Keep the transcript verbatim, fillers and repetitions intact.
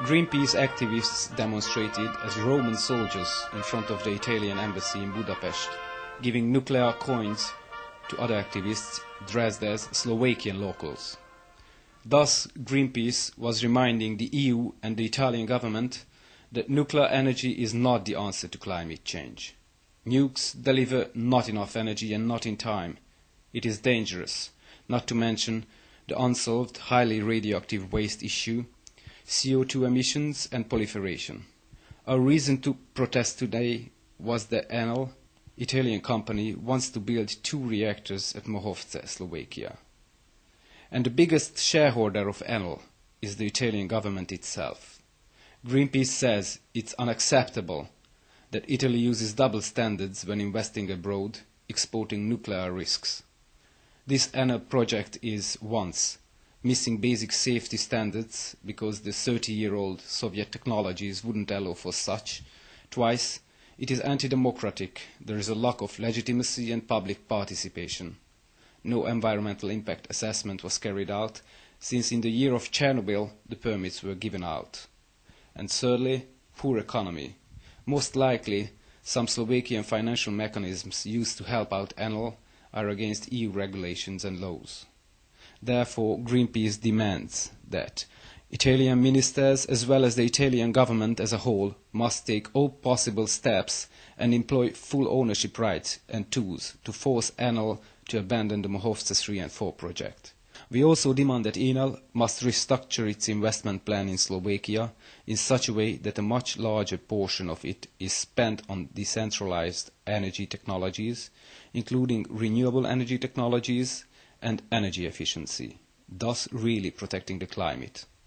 Greenpeace activists demonstrated as Roman soldiers in front of the Italian embassy in Budapest, giving nuclear coins to other activists dressed as Slovakian locals. Thus, Greenpeace was reminding the E U and the Italian government that nuclear energy is not the answer to climate change. Nukes deliver not enough energy and not in time. It is dangerous, not to mention the unsolved, highly radioactive waste issue, C O two emissions and proliferation. Our reason to protest today was that Enel, Italian company, wants to build two reactors at Mochovce, Slovakia. And the biggest shareholder of Enel is the Italian government itself. Greenpeace says it's unacceptable that Italy uses double standards when investing abroad, exporting nuclear risks. This Enel project is, once, missing basic safety standards because the thirty-year-old Soviet technologies wouldn't allow for such. Twice, it is anti-democratic. There is a lack of legitimacy and public participation. No environmental impact assessment was carried out, since in the year of Chernobyl the permits were given out. And thirdly, poor economy. Most likely, some Slovakian financial mechanisms used to help out Enel are against E U regulations and laws. Therefore, Greenpeace demands that Italian ministers, as well as the Italian government as a whole, must take all possible steps and employ full ownership rights and tools to force Enel to abandon the Mochovce three and four project. We also demand that Enel must restructure its investment plan in Slovakia in such a way that a much larger portion of it is spent on decentralized energy technologies, including renewable energy technologies and energy efficiency, thus really protecting the climate.